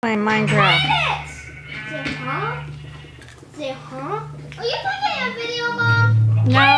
My Minecraft. Say huh? Say huh? Are you playing a video, Mom? No.